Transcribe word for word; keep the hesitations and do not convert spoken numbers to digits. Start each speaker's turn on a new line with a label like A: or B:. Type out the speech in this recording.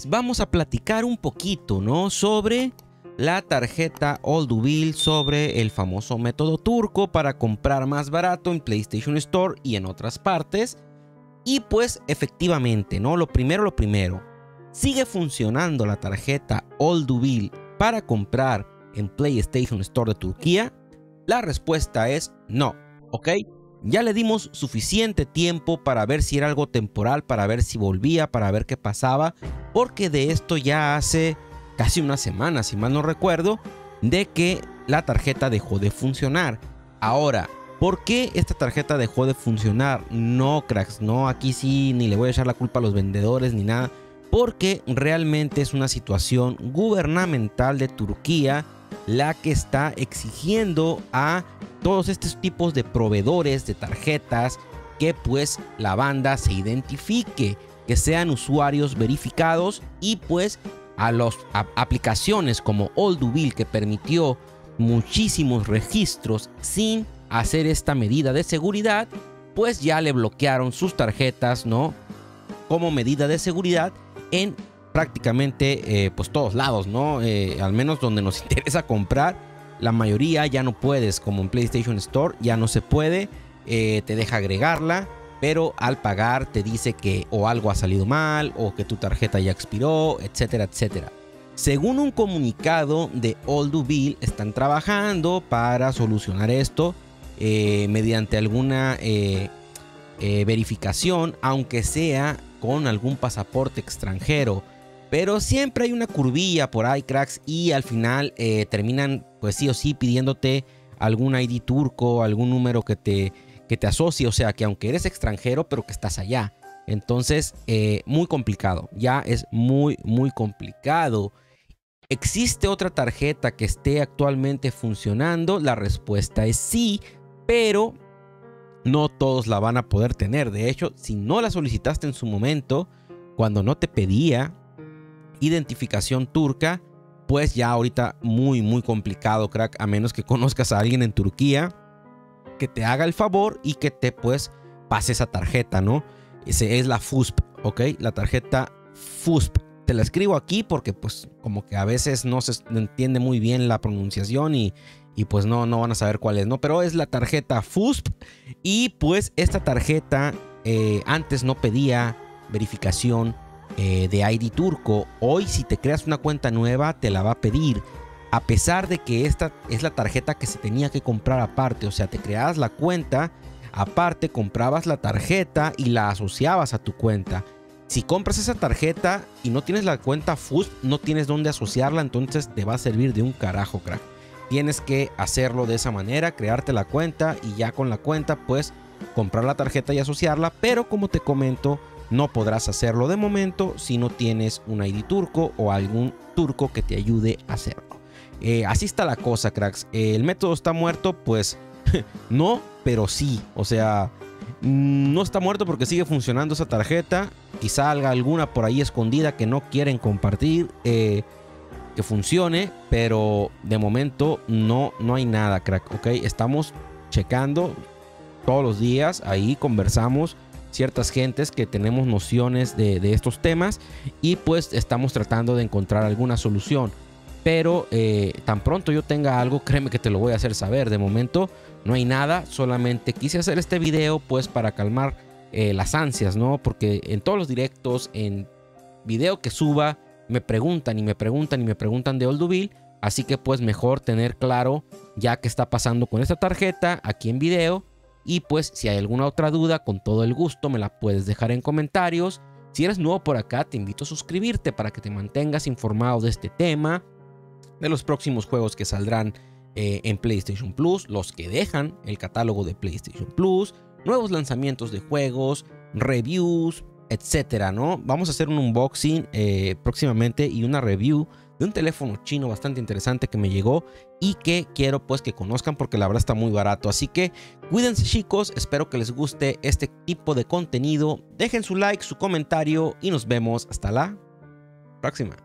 A: pues vamos a platicar un poquito, ¿no? Sobre la tarjeta Olduvil, sobre el famoso método turco para comprar más barato en PlayStation Store y en otras partes. Y pues efectivamente, ¿no? Lo primero, lo primero. ¿Sigue funcionando la tarjeta Olduvil para comprar en PlayStation Store de Turquía? La respuesta es no, ¿ok? Ya le dimos suficiente tiempo para ver si era algo temporal, para ver si volvía, para ver qué pasaba, porque de esto ya hace casi una semana, si mal no recuerdo, de que la tarjeta dejó de funcionar. Ahora, ¿por qué esta tarjeta dejó de funcionar? No, cracks, no, aquí sí ni le voy a echar la culpa a los vendedores ni nada, porque realmente es una situación gubernamental de Turquía la que está exigiendo a todos estos tipos de proveedores de tarjetas que pues la banda se identifique, que sean usuarios verificados, y pues a las aplicaciones como Olduvil, que permitió muchísimos registros sin hacer esta medida de seguridad, pues ya le bloquearon sus tarjetas, ¿no? Como medida de seguridad en prácticamente eh, pues todos lados, ¿no? Eh, al menos donde nos interesa comprar. La mayoría ya no puedes, como en PlayStation Store, ya no se puede, eh, te deja agregarla, pero al pagar te dice que o algo ha salido mal o que tu tarjeta ya expiró, etcétera, etcétera. Según un comunicado de Olduvil, están trabajando para solucionar esto eh, mediante alguna eh, eh, verificación, aunque sea con algún pasaporte extranjero. Pero siempre hay una curvilla por ahí, cracks, y al final eh, terminan, pues sí o sí, pidiéndote algún I D turco, algún número que te, que te asocie. O sea, que aunque eres extranjero, pero que estás allá. Entonces, eh, muy complicado. Ya es muy, muy complicado. ¿Existe otra tarjeta que esté actualmente funcionando? La respuesta es sí, pero no todos la van a poder tener. De hecho, si no la solicitaste en su momento, cuando no te pedía identificación turca, pues ya ahorita muy muy complicado, crack, a menos que conozcas a alguien en Turquía que te haga el favor y que te pues pase esa tarjeta, ¿no? Ese es la F U S P, ¿ok? La tarjeta F U S P. Te la escribo aquí porque pues como que a veces no se entiende muy bien la pronunciación y, y pues no, no van a saber cuál es, ¿no? Pero es la tarjeta F U S P, y pues esta tarjeta eh, antes no pedía verificación Eh, de I D turco. Hoy, si te creas una cuenta nueva, te la va a pedir, a pesar de que esta es la tarjeta que se tenía que comprar aparte. O sea, te creabas la cuenta aparte, comprabas la tarjeta y la asociabas a tu cuenta. Si compras esa tarjeta y no tienes la cuenta F U S P, no tienes dónde asociarla, entonces te va a servir de un carajo, crack. Tienes que hacerlo de esa manera, crearte la cuenta y ya con la cuenta pues comprar la tarjeta y asociarla. Pero como te comento, no podrás hacerlo de momento si no tienes un I D turco o algún turco que te ayude a hacerlo. Eh, así está la cosa, cracks. Eh, ¿El método está muerto? Pues no, pero sí. O sea, no está muerto porque sigue funcionando esa tarjeta. Quizá salga alguna por ahí escondida que no quieren compartir, eh, que funcione, pero de momento no, no hay nada, crack. Ok, estamos checando todos los días. Ahí conversamos ciertas gentes que tenemos nociones de, de estos temas, y pues estamos tratando de encontrar alguna solución. Pero eh, tan pronto yo tenga algo, créeme que te lo voy a hacer saber. De momento no hay nada, solamente quise hacer este video pues para calmar eh, las ansias, ¿no? Porque en todos los directos, en video que suba, me preguntan y me preguntan y me preguntan de Olduvil. Así que pues mejor tener claro ya qué está pasando con esta tarjeta aquí en video. Y pues si hay alguna otra duda, con todo el gusto me la puedes dejar en comentarios. Si eres nuevo por acá, te invito a suscribirte para que te mantengas informado de este tema, de los próximos juegos que saldrán eh, en PlayStation Plus, los que dejan el catálogo de PlayStation Plus, nuevos lanzamientos de juegos, reviews, etcétera, ¿no? Vamos a hacer un unboxing eh, próximamente y una review de un teléfono chino bastante interesante que me llegó y que quiero pues que conozcan porque la verdad está muy barato. Así que cuídense, chicos, espero que les guste este tipo de contenido. Dejen su like, su comentario y nos vemos hasta la próxima.